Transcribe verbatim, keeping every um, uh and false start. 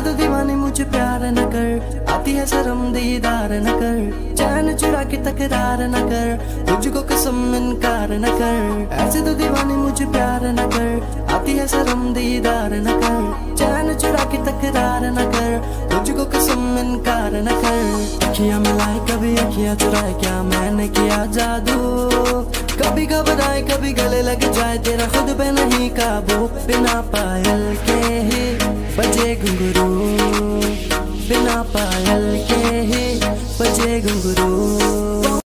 तो दीवानी मुझे प्यार न कर, आती है शर्म दीदार न कर, चैन चुरा के तकरार न कर, तुझको कसम इनकार न कर। ऐसे तो दीवानी मुझे प्यार न कर, आती है शर्म दीदार न कर, चैन चुरा के तकरार न कर, तुझको कसम इनकार न कर। अखियां मिलाए कभी अखियां चुराए, क्या मैंने किया जादू? कभी घबराए कभी गले लग जाए, तेरा खुद पे नहीं काबू। बिना पायल के ही बजे घुंघरू, बिना पायल के ही बजे घुंघरू।